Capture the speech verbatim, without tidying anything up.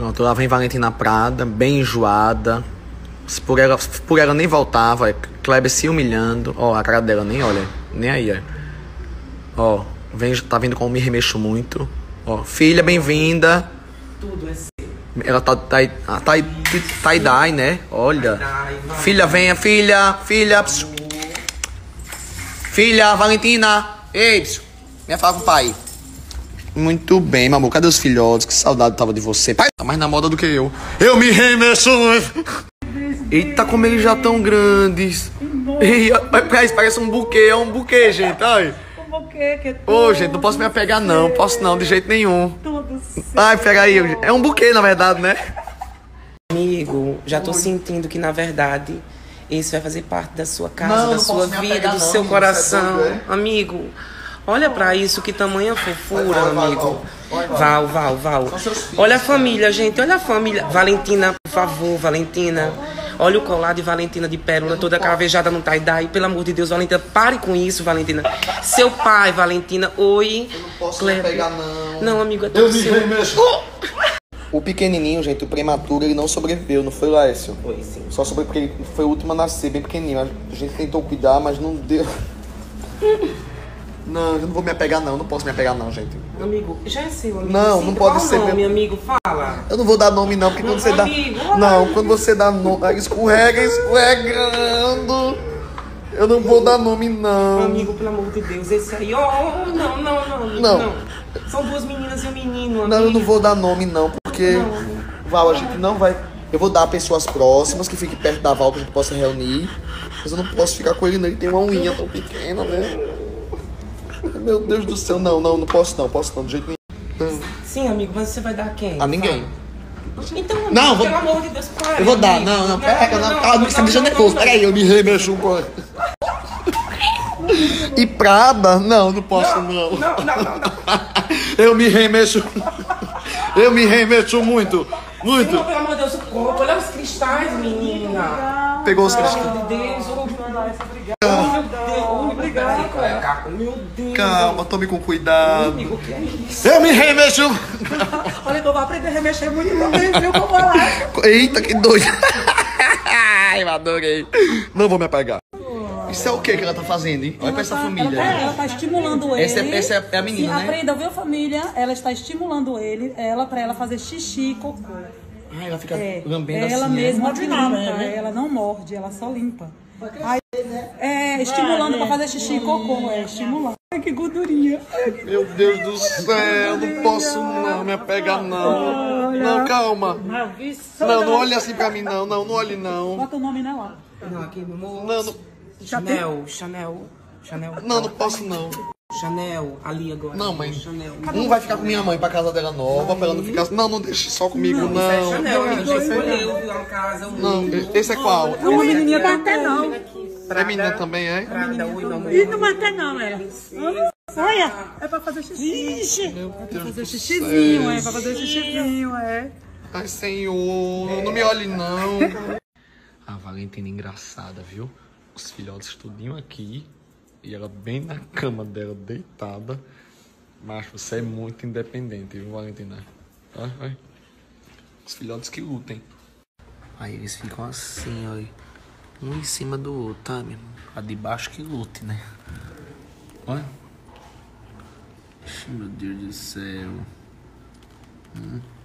Pronto, lá vem Valentina Prada, bem enjoada. Se por ela, por ela nem voltava, é Kleber se humilhando. Ó, a cara dela nem olha, nem aí, ó. Ó, vem, tá vendo como me remexo muito. Ó, filha, bem-vinda. Tudo é seu. Ela tá, tá, tá, tá, tie-dye, né? Olha. Filha, venha, filha, filha. Psiu. Filha, Valentina. Ei, psiu. Venha falar com o pai. Muito bem, meu amor. Cadê os filhotes? Que saudade tava de você. Pai, tá mais na moda do que eu. Eu me remexo. Eita, como eles já tão grandes. Ei, parece um buquê, é um buquê, gente. Ai. Um buquê que é tudo. Ô, gente, não posso me apegar, não. Posso não, de jeito nenhum. Tudo certo. Ai, pega aí. É um buquê, na verdade, né? Amigo, já tô sentindo que, na verdade, esse vai fazer parte da sua casa, Não, da não sua posso me vida, apegar, do não, seu amigo, coração. você é doido, é? Amigo, olha pra isso, que tamanha fofura, Vai, vai, vai, amigo. vai, vai. Val, Val, Val. São seus filhos, Olha a família, gente, olha a família. Valentina, por favor, Valentina. Olha o colar de Valentina de pérola, toda cravejada no tie-dye. Pelo amor de Deus, Valentina, pare com isso, Valentina. Seu pai, Valentina, oi. Eu não posso Kleber. me apegar, não. Não, amigo, é tudo seu. O pequenininho, gente, o prematuro, ele não sobreviveu, não foi, Laércio? Foi, sim. Só sobre porque ele foi o último a nascer, bem pequenininho. A gente tentou cuidar, mas não deu. Não, eu não vou me apegar, não. Não posso me apegar, não, gente. Amigo, já é seu, amigo. Não, Sim, não pode qual ser nome, meu- amigo? Fala. Eu não vou dar nome, não, porque quando você dá. Amigo, Não, quando você dá nome. Escorrega, escorregando. Eu não vou dar nome, não. Amigo, pelo amor de Deus, esse aí, ó, oh, não, não, não, amigo, Não. não. São duas meninas e um menino, amigo. Não, eu não vou dar nome, não, porque. Val, a gente não vai. Eu vou dar a pessoas próximas que fiquem perto da Val que a gente possa reunir. Mas eu não posso ficar com ele, não. Ele tem uma unha tão pequena, né? Meu Deus do céu, não, não, não posso não, posso não, de jeito nenhum. Sim, amigo, mas você vai dar a quem? A ninguém. Fala. Então, amigo, Não, vou- pelo amor de Deus, para. Eu vou dar, amigo. não, não, pega, não, calma, você tá me deixando nervoso. Peraí, eu me remexo um pouco. E Prada? Não, não posso não. Não, não, não, não. Eu me remexo. Eu me remexo muito, muito. Não, pelo amor de Deus, o corpo, olha os cristais, menina. Pegou os Pelo cristais. amor de Deus, oh, meu Deus, obrigado. Meu Deus. Calma, tome com cuidado. Amigo, o que é isso? Eu me remexo. Olha que eu vou aprender a remexer muito também, viu? Como lá. Eita, que doido. Ai, eu adorei. Não vou me apegar. Isso é o que que ela tá fazendo, hein? Olha pra essa família. Ela, ela tá estimulando ele. Essa é- essa é a menina, Sim, né? aprenda, viu, família? Ela está estimulando ele, ela, pra ela fazer xixi e cocô. Ai, ela fica É, lambendo ela assim, mesma né? que limpa, ela não morde, ela só limpa. Aí, é, estimulando pra fazer xixi e cocô, é, estimulando. Ai, que gordurinha. Meu Deus do céu, não posso não me apegar, não. Não, calma. Não, não olhe assim pra mim, não. Não, não olhe, não. Bota o nome nela. Não, aqui, meu amor. Não, não, Chanel, Chanel, Chanel. não, não posso, não. Chanel, ali agora. Não, mãe. Chanel. Um vai ficar com minha mãe pra casa dela nova, pra ela não ficar... Não, não deixe só comigo, Isso é não. Chanel, amigo. Já escolheu, viu? Uma casa, um Não, livro. esse é qual? É uma menininha da até não. É menina também, é? Prada, oi, meu amor. E não vai ter não, ela. Olha, é pra fazer xixi. Ixi. Meu Deus Fazer do xixizinho, céu. é pra fazer xixizinho, é. Ai, senhor, não me olhe, não. A Valentina engraçada, viu? Os filhotes tudinho aqui. E ela bem na cama dela, deitada. Mas você é muito independente, viu, Valentina? Vai, vai. Os filhotes que lutem. Aí eles ficam assim, olha. Um em cima do outro, tá, meu irmão? A de baixo que lute, né? Olha. Ixi, meu Deus do céu. Hum.